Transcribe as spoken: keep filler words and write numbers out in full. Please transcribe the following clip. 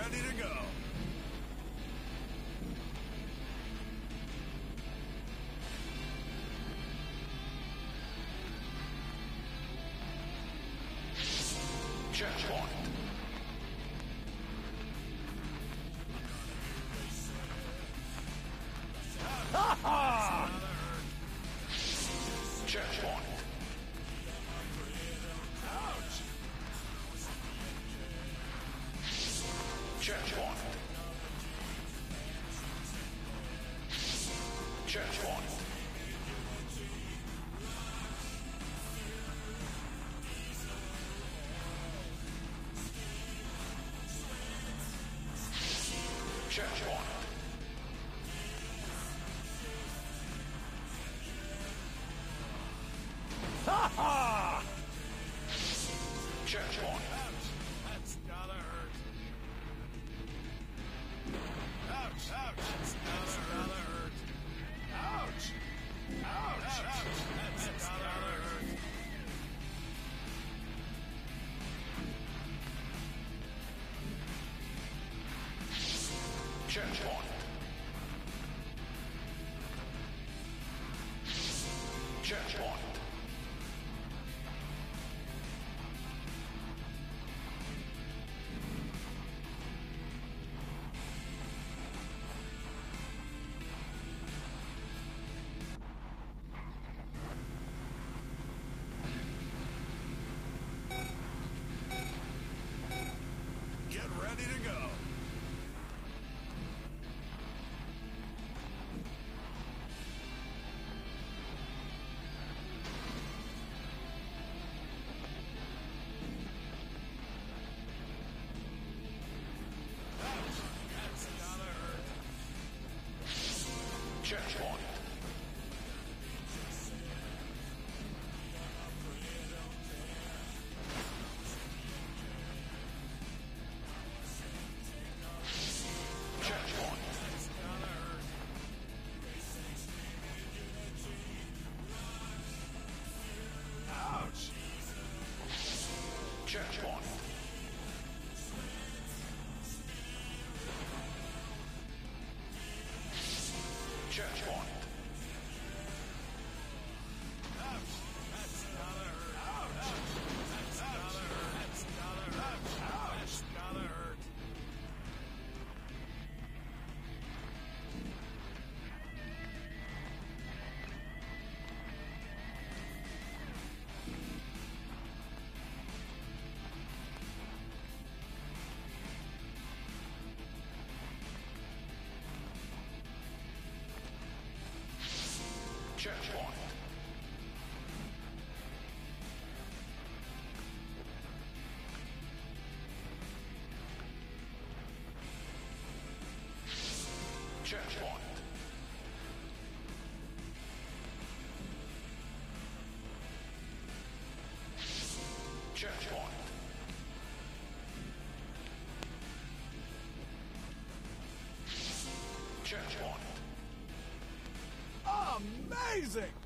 ready to go. Checkpoint. Ha ha! Checkpoint. Ouch! Checkpoint. Checkpoint. Checkpoint. Ha ha! Checkpoint. Ouch! That's gotta hurt. Ouch! Ouch! That's gotta hurt. Ouch! Ouch! Ouch! That's gotta hurt. Checkpoint. Checkpoint. Get ready to go. Ouch! That's gotta hurt. Checkpoint. Checkpoint. That's gotta hurt. Ouch! Checkpoint. Checkpoint. Ouch! That's gotta hurt. Ouch! That's gotta hurt. That's gotta hurt. Ouch! That's gotta hurt. Checkpoint. Checkpoint. Checkpoint. Checkpoint. Amazing!